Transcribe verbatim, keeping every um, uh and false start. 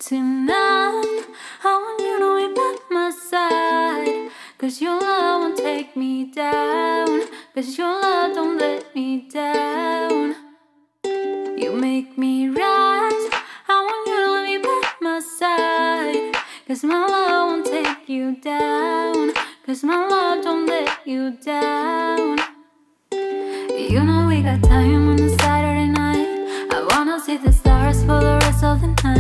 Tonight, I want you to be by my side, 'cause your love won't take me down, 'cause your love don't let me down. You make me rise, I want you to be by my side, 'cause my love won't take you down, 'cause my love don't let you down. You know we got time on a Saturday night, I wanna see the stars for the rest of the night.